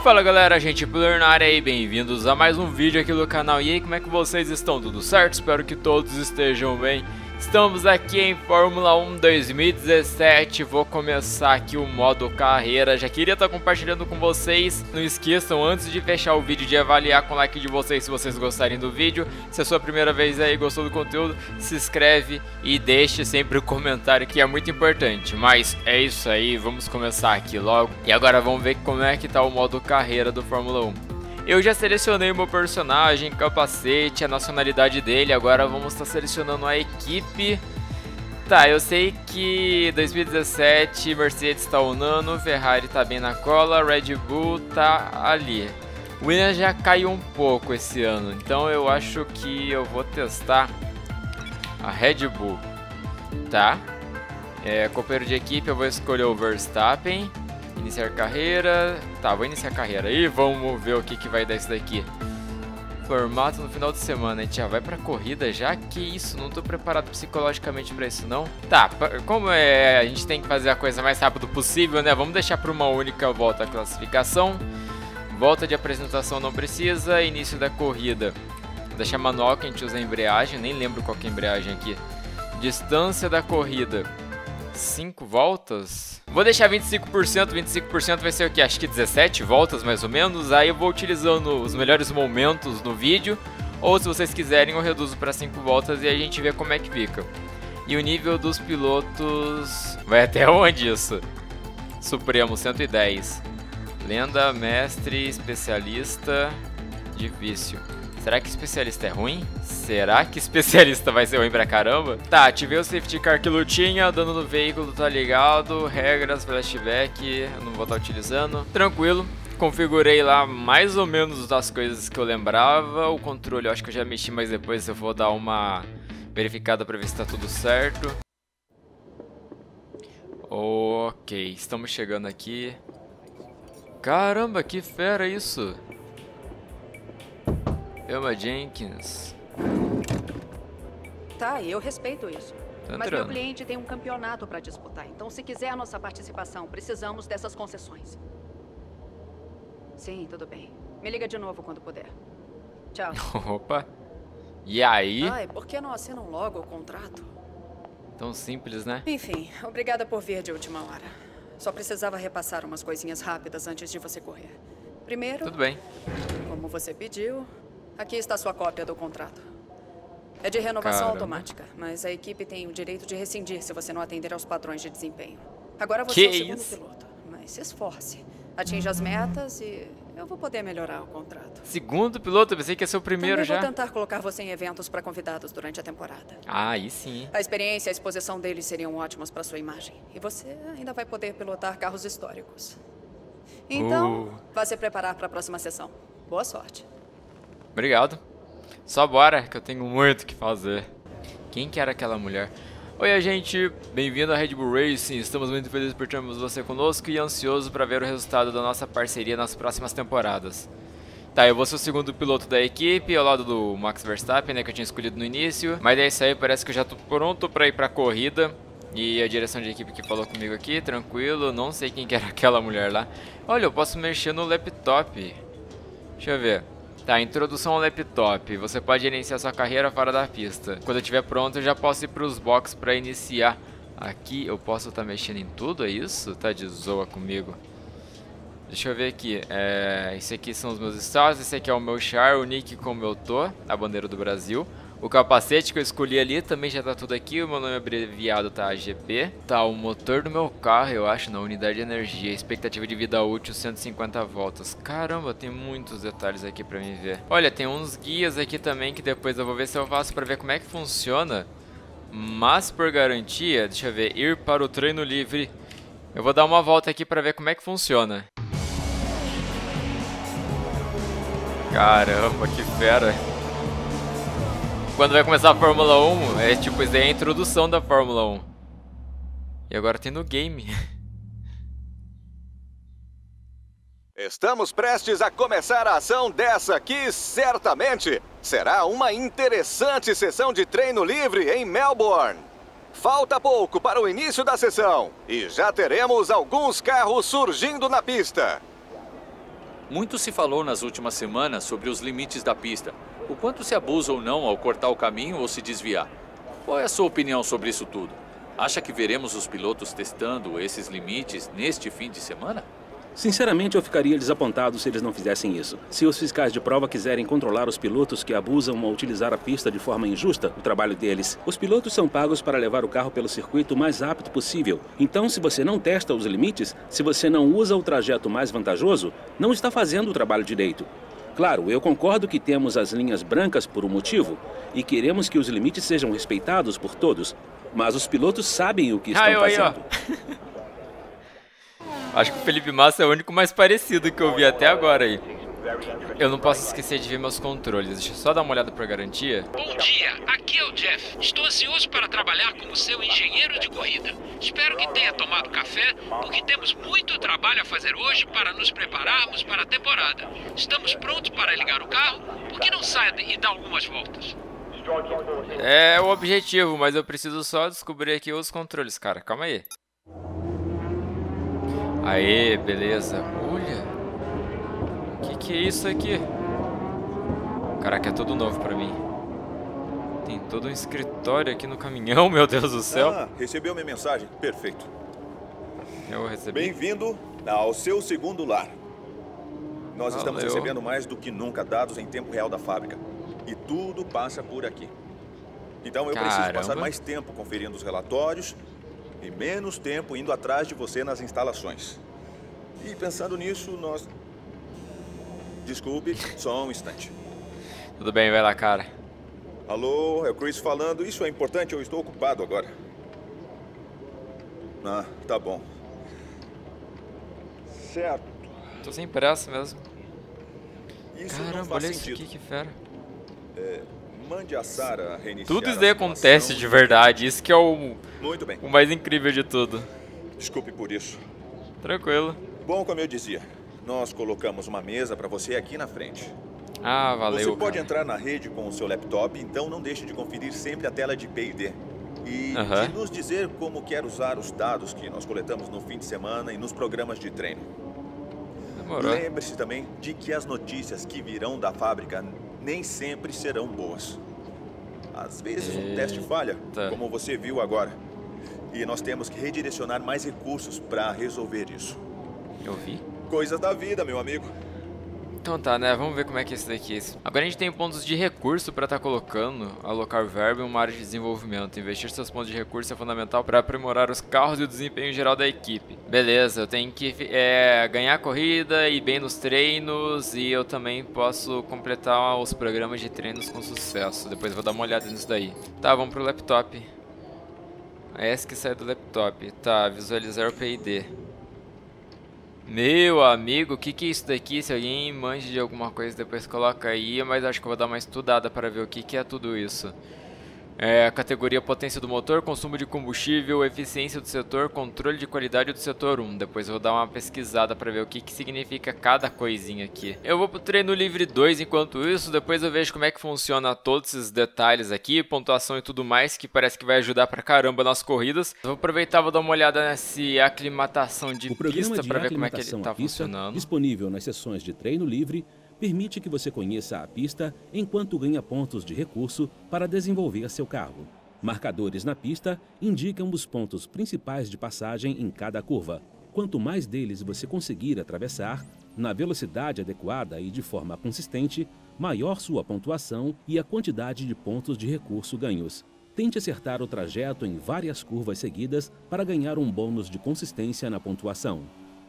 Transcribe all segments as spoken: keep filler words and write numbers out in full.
Fala galera, gente, Player na área aí, bem-vindos a mais um vídeo aqui do canal. E aí, como é que vocês estão? Tudo certo? Espero que todos estejam bem. Estamos aqui em Fórmula um dois mil e dezessete, vou começar aqui o modo carreira. Já queria estar compartilhando com vocês. Não esqueçam, antes de fechar o vídeo, de avaliar com o like de vocês se vocês gostarem do vídeo. Se é a sua primeira vez aí, gostou do conteúdo, se inscreve e deixe sempre o comentário, que é muito importante. Mas é isso aí, vamos começar aqui logo. E agora vamos ver como é que tá o modo carreira do Fórmula um. Eu já selecionei o meu personagem, capacete, a nacionalidade dele. Agora vamos estar selecionando a equipe. Tá, eu sei que dois mil e dezessete Mercedes está o Nano, Ferrari tá bem na cola, Red Bull tá ali. O Williams já caiu um pouco esse ano, então eu acho que eu vou testar a Red Bull. Tá, é, companheiro de equipe eu vou escolher o Verstappen. Iniciar carreira. Tá, vou iniciar carreira. E vamos ver o que, que vai dar isso daqui. Formato no final de semana. A gente já vai pra corrida já? Que isso, não tô preparado psicologicamente pra isso não. Tá, como é, a gente tem que fazer a coisa mais rápido possível, né? Vamos deixar pra uma única volta a classificação. Volta de apresentação não precisa. Início da corrida. Vou deixar manual, que a gente usa a embreagem. Nem lembro qual que é a embreagem aqui. Distância da corrida. cinco voltas? Vou deixar vinte e cinco por cento, vinte e cinco por cento vai ser o que? Acho que dezessete voltas mais ou menos. Aí eu vou utilizando os melhores momentos no vídeo. Ou se vocês quiserem eu reduzo para cinco voltas e a gente vê como é que fica. E o nível dos pilotos... vai até onde isso? Supremo, cento e dez. Lenda, mestre, especialista... difícil. Será que especialista é ruim? Será que especialista vai ser ruim pra caramba? Tá, ativei o safety car que lutinha, dano no veículo tá ligado, regras, flashback, eu não vou estar utilizando. Tranquilo, configurei lá mais ou menos das coisas que eu lembrava. O controle eu acho que eu já mexi, mas depois eu vou dar uma verificada pra ver se tá tudo certo. Ok, estamos chegando aqui. Caramba, que fera isso! Emma Jenkins. Tá, eu respeito isso. Tá Mas entrando. meu cliente tem um campeonato para disputar. Então, se quiser a nossa participação, precisamos dessas concessões. Sim, tudo bem. Me liga de novo quando puder. Tchau. Opa. E aí? Ai, por que não assinam logo o contrato? Tão simples, né? Enfim, obrigada por vir de última hora. Só precisava repassar umas coisinhas rápidas antes de você correr. Primeiro, Tudo bem. como você pediu, aqui está sua cópia do contrato. É de renovação Caramba. automática, mas a equipe tem o direito de rescindir se você não atender aos padrões de desempenho. Agora você Que é o segundo isso? piloto, mas se esforce. Atinja as metas e eu vou poder melhorar o contrato. Segundo piloto, eu pensei que ia ser o primeiro Também já. vou tentar colocar você em eventos para convidados durante a temporada. Ah, aí sim. A experiência e a exposição deles seriam ótimas para sua imagem. E você ainda vai poder pilotar carros históricos. Então, Uh. vá se preparar para a próxima sessão. Boa sorte. Obrigado. Só bora, que eu tenho muito o que fazer. Quem que era aquela mulher? Oi, gente. Bem-vindo à Red Bull Racing. Estamos muito felizes por termos você conosco e ansioso para ver o resultado da nossa parceria nas próximas temporadas. Tá, eu vou ser o segundo piloto da equipe, ao lado do Max Verstappen, né, que eu tinha escolhido no início. Mas é isso aí, parece que eu já tô pronto para ir pra corrida. E a direção de equipe que falou comigo aqui, tranquilo. Não sei quem que era aquela mulher lá. Olha, eu posso mexer no laptop. Deixa eu ver. Tá, introdução ao laptop. Você pode iniciar sua carreira fora da pista. Quando eu estiver pronto, eu já posso ir para os boxes para iniciar. Aqui eu posso estar tá mexendo em tudo, é isso? Tá de zoa comigo. Deixa eu ver aqui. É, esse aqui são os meus estados. Esse aqui é o meu char, o nick como eu tô. A bandeira do Brasil. O capacete que eu escolhi ali também já tá tudo aqui. O meu nome abreviado tá A G P. Tá, o motor do meu carro, eu acho, na unidade de energia. Expectativa de vida útil, cento e cinquenta voltas. Caramba, tem muitos detalhes aqui pra mim ver. Olha, tem uns guias aqui também que depois eu vou ver se eu faço pra ver como é que funciona. Mas por garantia, deixa eu ver, ir para o treino livre. Eu vou dar uma volta aqui pra ver como é que funciona. Caramba, que fera. Quando vai começar a Fórmula um, é tipo, isso aí é a introdução da Fórmula um. E agora tem no game. Estamos prestes a começar a ação dessa que, certamente, será uma interessante sessão de treino livre em Melbourne. Falta pouco para o início da sessão e já teremos alguns carros surgindo na pista. Muito se falou nas últimas semanas sobre os limites da pista. O quanto se abusa ou não ao cortar o caminho ou se desviar. Qual é a sua opinião sobre isso tudo? Acha que veremos os pilotos testando esses limites neste fim de semana? Sinceramente, eu ficaria desapontado se eles não fizessem isso. Se os fiscais de prova quiserem controlar os pilotos que abusam ao utilizar a pista de forma injusta, o trabalho deles. Os pilotos são pagos para levar o carro pelo circuito o mais rápido possível. Então, se você não testa os limites, se você não usa o trajeto mais vantajoso, não está fazendo o trabalho direito. Claro, eu concordo que temos as linhas brancas por um motivo e queremos que os limites sejam respeitados por todos, mas os pilotos sabem o que estão ah, eu fazendo. Aí, ó. Acho que o Felipe Massa é o único mais parecido que eu vi até agora aí. Eu não posso esquecer de ver meus controles. Deixa eu só dar uma olhada pra garantia. Bom dia, aqui é o Jeff. Estou ansioso para trabalhar como seu engenheiro de corrida. Espero que tenha tomado café, porque temos muito trabalho a fazer hoje para nos prepararmos para a temporada. Estamos prontos para ligar o carro? Por que não sai e dá algumas voltas? É o objetivo, mas eu preciso só descobrir aqui os controles, cara. Calma aí. Aê, beleza. Olha. O que, que é isso aqui? Caraca, é tudo novo pra mim. Tem todo um escritório aqui no caminhão, meu Deus do céu. Ah, recebeu minha mensagem? Perfeito. Eu recebi. Bem-vindo ao seu segundo lar. Nós Valeu. estamos recebendo mais do que nunca dados em tempo real da fábrica. E tudo passa por aqui. Então eu Caramba. preciso passar mais tempo conferindo os relatórios e menos tempo indo atrás de você nas instalações. E pensando nisso, nós... Desculpe, só um instante. Tudo bem, vai lá, cara. Alô, é o Chris falando. Isso é importante, eu estou ocupado agora. Ah, tá bom. Certo. Tô sem pressa mesmo. Isso não Caramba, faz olha isso sentido. aqui, que fera. É, mande a Sarah reiniciar. Tudo isso a daí situação. acontece de verdade. Isso que é o, Muito bem. o mais incrível de tudo. Desculpe por isso. Tranquilo. Bom, como eu dizia, nós colocamos uma mesa para você aqui na frente. Ah, valeu, Você pode cara. entrar na rede com o seu laptop, então não deixe de conferir sempre a tela de P I D. E Aham. de nos dizer como quer usar os dados que nós coletamos no fim de semana e nos programas de treino. Demorou. Lembre-se também de que as notícias que virão da fábrica nem sempre serão boas. Às vezes um teste falha, Eita. como você viu agora. E nós temos que redirecionar mais recursos para resolver isso. Eu vi. Coisas da vida, meu amigo. Então tá, né? Vamos ver como é que é isso daqui. Agora a gente tem pontos de recurso para estar colocando, alocar verbo em uma área de desenvolvimento. Investir seus pontos de recurso é fundamental para aprimorar os carros e o desempenho geral da equipe. Beleza, eu tenho que é, ganhar corrida e bem nos treinos, e eu também posso completar os programas de treinos com sucesso. Depois eu vou dar uma olhada nisso daí. Tá, vamos pro laptop. É esse que sai do laptop. Tá, visualizar o P I D. Meu amigo, o que que é isso daqui? Se alguém manja de alguma coisa, depois coloca aí. Mas acho que eu vou dar uma estudada para ver o que que é tudo isso. É, categoria potência do motor, consumo de combustível, eficiência do setor, controle de qualidade do setor um. Depois eu vou dar uma pesquisada para ver o que que significa cada coisinha aqui. Eu vou pro treino livre dois enquanto isso, depois eu vejo como é que funciona todos esses detalhes aqui, pontuação e tudo mais, que parece que vai ajudar pra caramba nas corridas. Eu vou aproveitar e vou dar uma olhada nessa aclimatação de O programa pista de para ver como é que ele aclimatação tá à pista, funcionando. disponível nas sessões de treino livre, permite que você conheça a pista enquanto ganha pontos de recurso para desenvolver seu carro. Marcadores na pista indicam os pontos principais de passagem em cada curva. Quanto mais deles você conseguir atravessar, na velocidade adequada e de forma consistente, maior sua pontuação e a quantidade de pontos de recurso ganhos. Tente acertar o trajeto em várias curvas seguidas para ganhar um bônus de consistência na pontuação.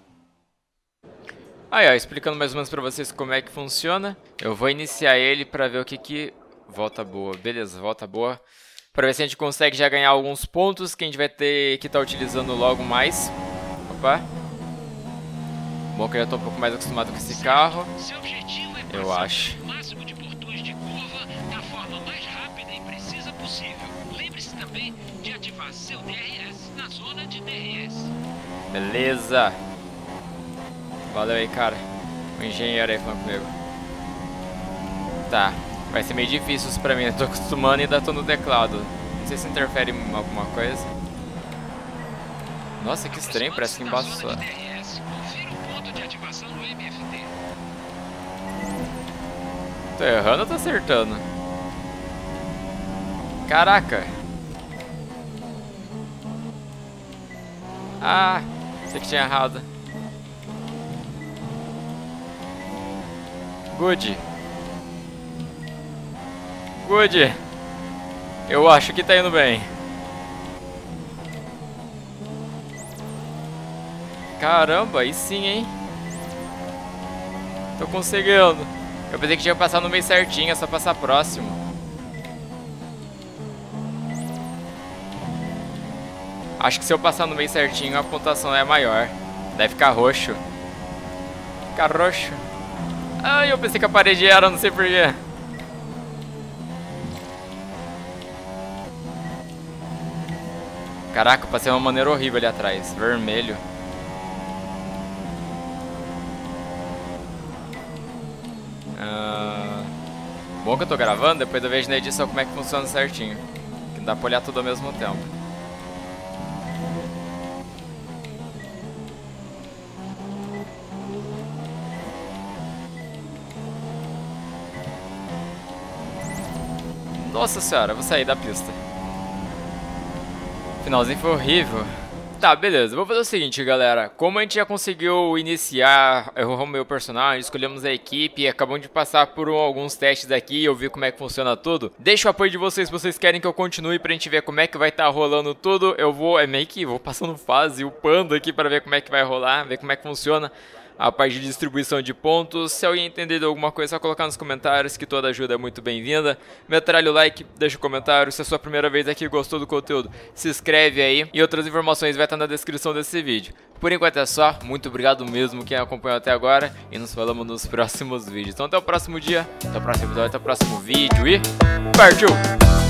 Aí, ó, explicando mais ou menos pra vocês como é que funciona. Eu vou iniciar ele pra ver o que que... Volta boa, beleza, volta boa. Pra ver se a gente consegue já ganhar alguns pontos que a gente vai ter que estar utilizando logo mais. Opa. Bom que eu já tô um pouco mais acostumado com esse carro. Seu objetivo é Eu passar acho. o máximo de portões de curva da forma mais rápida e precisa possível. Lembre-se também de ativar seu D R S na zona de D R S. Beleza. Valeu aí, cara. O engenheiro aí falando comigo. Tá. Vai ser meio difícil isso pra mim. Eu tô acostumando e ainda tô no teclado. Não sei se interfere em alguma coisa. Nossa, que estranho. Parece que embaixou. Confira o ponto de ativação do M F T. Tô errando ou tô acertando? Caraca. Ah, sei que tinha errado. Good. Good. Eu acho que tá indo bem. Caramba, aí sim, hein? Tô conseguindo. Eu pensei que tinha que passar no meio certinho, é só passar próximo. Acho que se eu passar no meio certinho, a pontuação é maior. Deve ficar roxo. Ficar roxo. Ai, eu pensei que a parede era, não sei porquê. Caraca, eu passei uma maneira horrível ali atrás. Vermelho. Ah, bom que eu tô gravando, depois eu vejo na edição como é que funciona certinho. Que não dá pra olhar tudo ao mesmo tempo. Nossa senhora, eu vou sair da pista. Finalzinho foi horrível. Tá, beleza. Vou fazer o seguinte, galera. Como a gente já conseguiu iniciar, eu arrumei o personagem, escolhemos a equipe e acabamos de passar por alguns testes aqui e eu vi como é que funciona tudo. Deixa o apoio de vocês se vocês querem que eu continue pra gente ver como é que vai estar rolando tudo. Eu vou, é meio que vou passando fase, upando aqui pra ver como é que vai rolar, ver como é que funciona a parte de distribuição de pontos. Se alguém entender de alguma coisa, é só colocar nos comentários, que toda ajuda é muito bem-vinda. Metralha o like, deixa o comentário. Se é a sua primeira vez aqui e gostou do conteúdo, se inscreve aí. E outras informações vai estar na descrição desse vídeo. Por enquanto é só. Muito obrigado mesmo quem acompanhou até agora. E nos falamos nos próximos vídeos. Então até o próximo dia, até o próximo episódio, até o próximo vídeo e partiu!